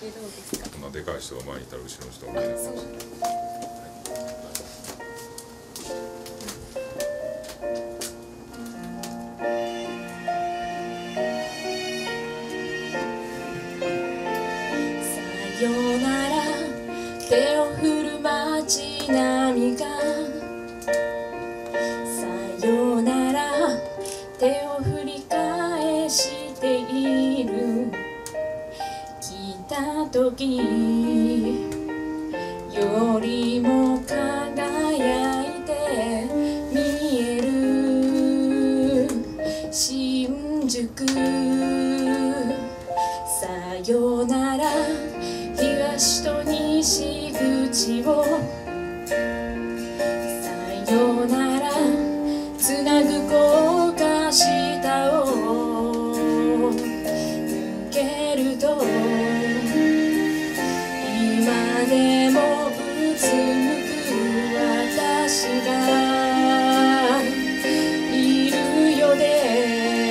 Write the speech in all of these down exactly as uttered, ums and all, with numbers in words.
てどうですか？ こんなでかい人が前にいたら後ろの人が見えないかもしれない。 さよなら手を振る街並みが、さよなら手を振り返している。来た時よりも輝いて見える新宿。さよなら東と西口を、さよならつなぐ高架下を抜けると、今でもうつむく私がいるよね。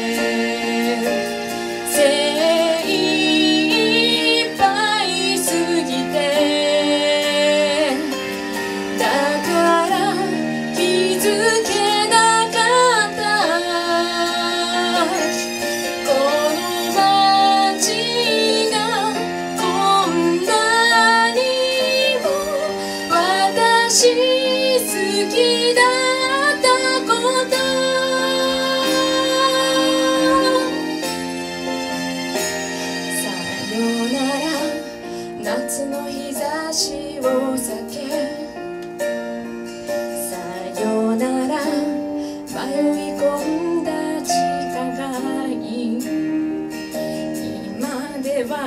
好きだったこと、さよなら夏の日差しを避け、さよなら迷い込んだ地下街、今では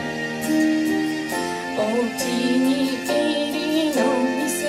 お気に入りの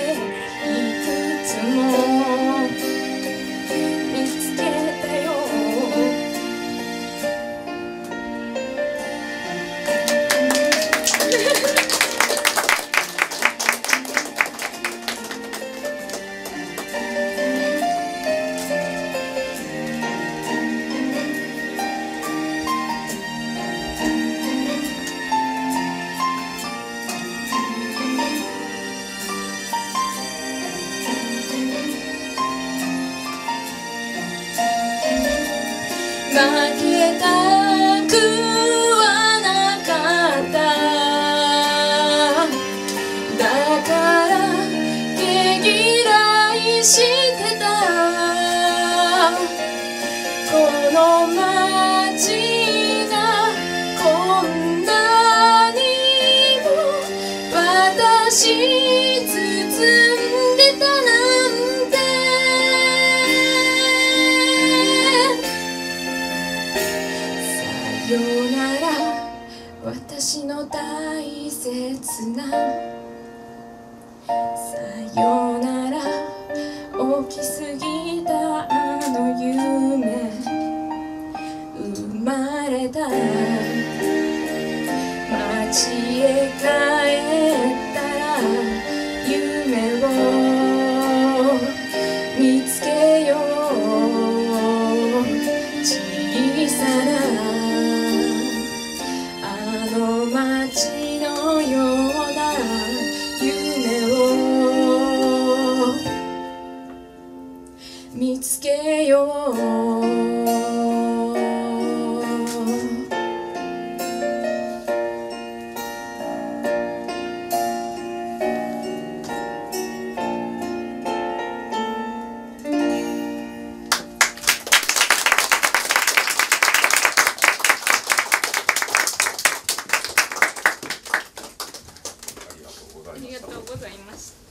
負けたくはなかった。だから毛嫌いしてた。この街がこんなにも私包んでたなんて。さよなら私の大切な、さよなら大きすぎたあの夢、生まれた街へ帰ったら夢を見つけよう。小さなあの街のような夢を見つけよう。ありがとうございます。